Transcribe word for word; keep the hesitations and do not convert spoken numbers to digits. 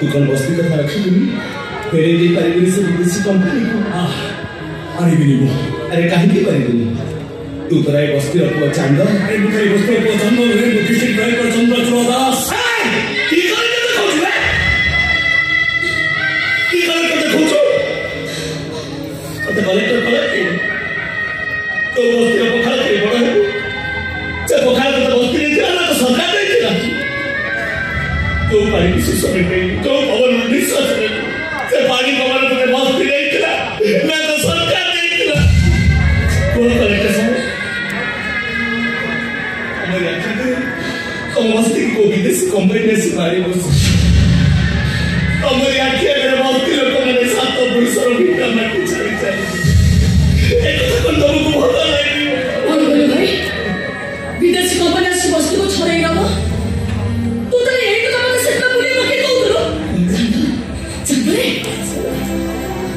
तू कौन बस्ती कथा रखिबुनी फेरे दे पारिबुनी से विदेशी कंपनी को आ पारिबुनी वो अरे काहे की पारिबुनी तू तोरा ए बस्ती रखबो चांद अरे मुझे ए बस्ती रखबो चांद रे मुझे ड्राइवर चंद्र दास की करे के देखौ छे की करे के देखौ छो अते कलेक्टर कलेक्टर तो बस्ती पखाल के बड़ है से पखाल के बस्ती ने दिया ना तो सरकार दे दिया तो पानी की सिस्टम में तो पवन निश्वास में से पानी पवन के बस्ती नहीं दिया मैं तो सरकार दे दिया वो कलेक्टर साहब हमारे आखिर तो बस्ती को विदेशी कंपनी से मारी बस हमारी आखिर मेरे बस्ती लोगों ने सात तो पुलिस और बिना मैं कुछ नहीं चाहिए एक तो कौन तुमको बहुत लगी और बोले भाई विदेशी कंपनी से बस्ती को छोड़ेगा वो तू तो एक तो मैं से ना बोले मके तो उधरो चंद्रे